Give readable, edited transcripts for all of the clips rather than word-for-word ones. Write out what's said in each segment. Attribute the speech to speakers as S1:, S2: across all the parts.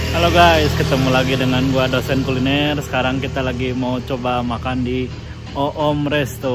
S1: Halo guys, ketemu lagi dengan gua dosen kuliner. Sekarang kita lagi mau coba makan di Oom Resto.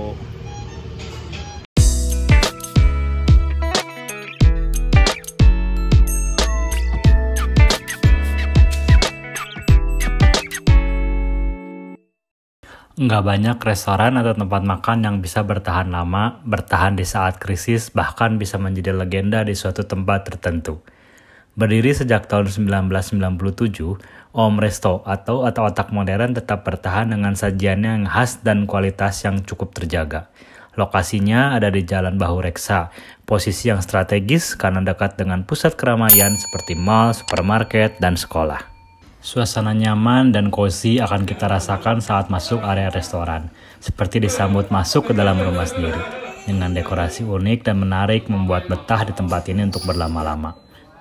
S1: Nggak banyak restoran atau tempat makan yang bisa bertahan lama, bertahan di saat krisis, bahkan bisa menjadi legenda di suatu tempat tertentu. Berdiri sejak tahun 1997, Oom Resto atau otak-otak modern tetap bertahan dengan sajiannya yang khas dan kualitas yang cukup terjaga. Lokasinya ada di Jalan Bahu Reksa, posisi yang strategis karena dekat dengan pusat keramaian seperti mall, supermarket, dan sekolah. Suasana nyaman dan cozy akan kita rasakan saat masuk area restoran, seperti disambut masuk ke dalam rumah sendiri. Dengan dekorasi unik dan menarik membuat betah di tempat ini untuk berlama-lama.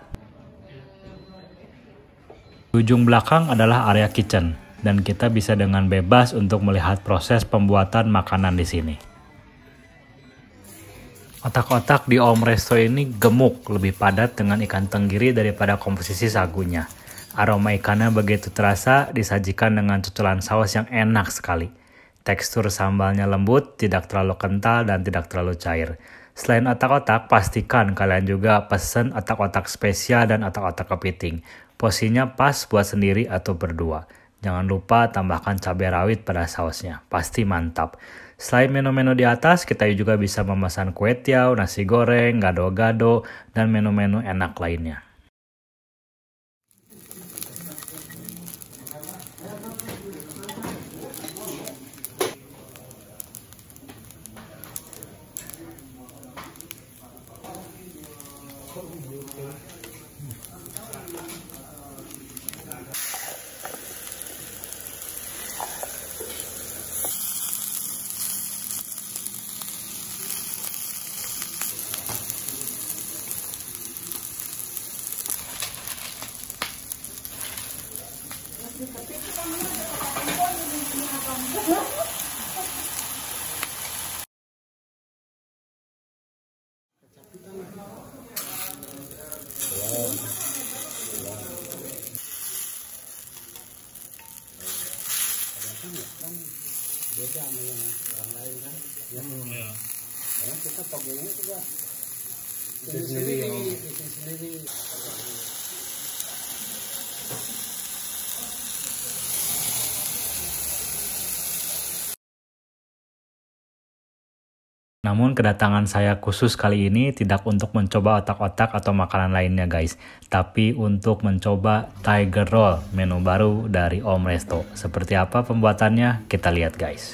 S1: Di ujung belakang adalah area kitchen, dan kita bisa dengan bebas untuk melihat proses pembuatan makanan di sini. Otak-otak di Oom Resto ini gemuk, lebih padat dengan ikan tenggiri daripada komposisi sagunya. Aroma ikannya begitu terasa, disajikan dengan cuculan saus yang enak sekali. Tekstur sambalnya lembut, tidak terlalu kental, dan tidak terlalu cair. Selain otak-otak, pastikan kalian juga pesen otak-otak spesial dan otak-otak kepiting. Porsinya pas buat sendiri atau berdua. Jangan lupa tambahkan cabai rawit pada sausnya, pasti mantap. Selain menu-menu di atas, kita juga bisa memesan kue tiaw, nasi goreng, gado-gado, dan menu-menu enak lainnya.
S2: Beda sama yang orang lain kan ya. Karena kita toggenya juga bikin sendiri.
S1: Namun kedatangan saya khusus kali ini tidak untuk mencoba otak-otak atau makanan lainnya guys, tapi untuk mencoba Tiger Roll, menu baru dari Oom Resto. Seperti apa pembuatannya? Kita lihat guys.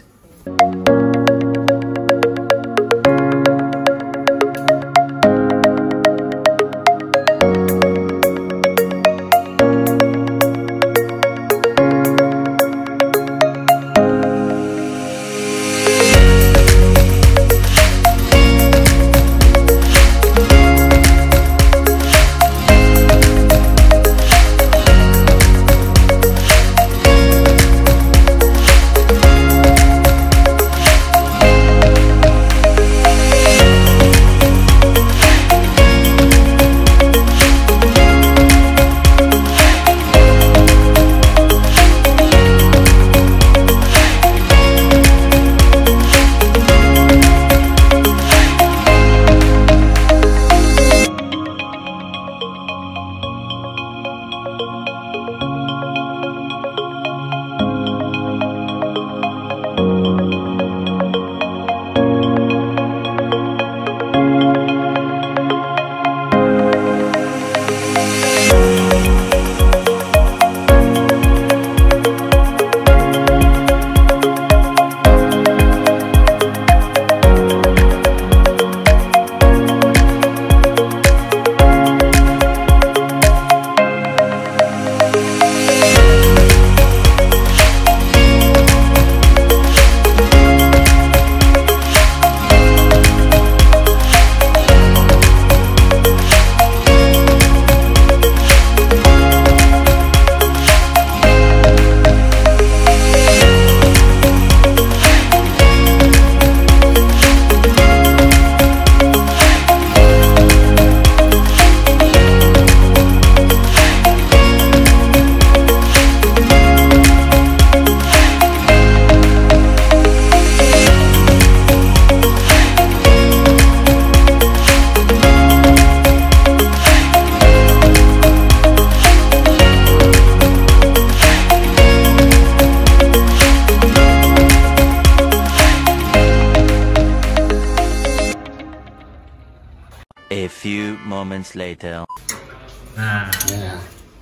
S3: moments later.
S1: Nah,
S2: Ya.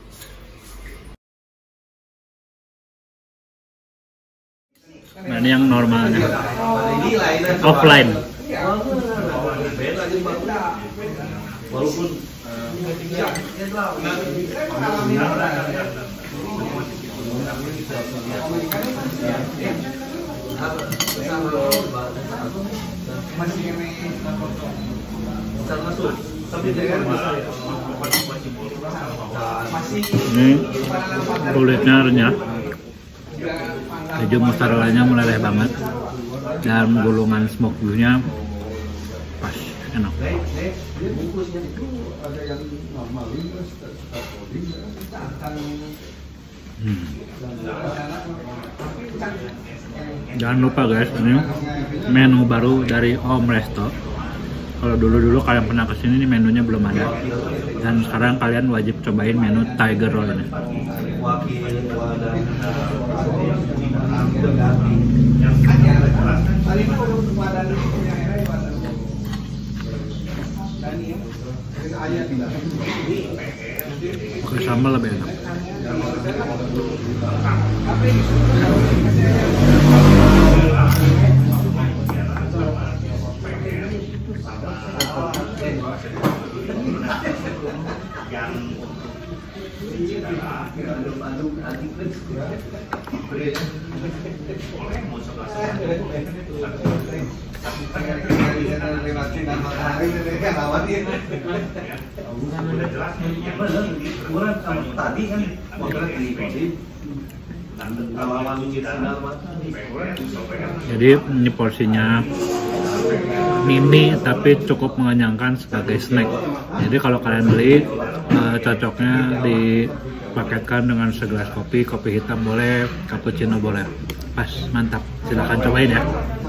S1: nah ini yang normalnya. Offline. Ini kulitnya renyah, keju mozzarellanya meleleh banget, dan gulungan smoke beef-nya pas, enak. Jangan lupa guys, ini menu baru dari Om Resto. Kalau dulu kalian pernah kesini, ini menunya belum ada. Dan sekarang kalian wajib cobain menu Tiger Roll ini. Pakai sambal lebih enak.
S2: Tadi kan
S1: Jadi ini porsinya mini tapi cukup mengenyangkan sebagai snack. Jadi kalau kalian beli cocoknya dipaketkan dengan segelas kopi hitam boleh, cappuccino boleh. Pas, mantap. Silahkan cobain ya.